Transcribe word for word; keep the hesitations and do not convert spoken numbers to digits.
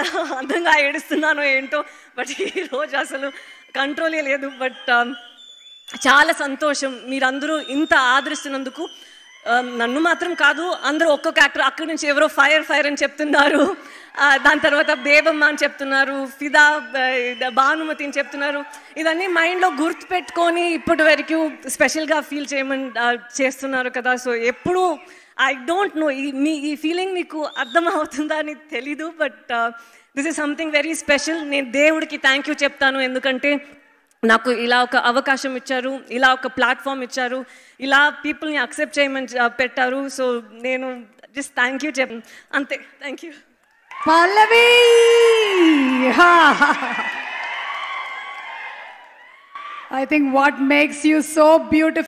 అందంగా ఏడుస్తున్నానో ఏంటో, బట్ ఈరోజు అసలు కంట్రోలే లేదు. బట్ చాలా సంతోషం మీరందరూ ఇంత ఆదరిస్తున్నందుకు. నన్ను మాత్రం కాదు, అందరూ ఒక్కొక్క యాక్టర్, అక్కడి నుంచి ఎవరో ఫైర్ ఫైర్ అని చెప్తున్నారు, దాని తర్వాత బేబమ్మ అని చెప్తున్నారు, ఫిదా భానుమతి అని చెప్తున్నారు. ఇదన్నీ మైండ్లో గుర్తుపెట్టుకొని ఇప్పటి వరకు స్పెషల్గా ఫీల్ చేయమని చేస్తున్నారు కదా. సో ఎప్పుడు ఐ డోంట్ నో మీ ఈ ఫీలింగ్ మీకు అర్థమవుతుందా అని తెలీదు, but this is something very special. నేను దేవుడికి థ్యాంక్ యూ చెప్తాను, ఎందుకంటే నాకు ఇలా ఒక అవకాశం ఇచ్చారు, ఇలా ఒక ప్లాట్ఫామ్ ఇచ్చారు, ఇలా పీపుల్ని అక్సెప్ట్ చేయమని పెట్టారు. సో నేను జస్ట్ థ్యాంక్ యూ చెప్ అంతే. Thank you. Pallavi, I think what makes you so beautiful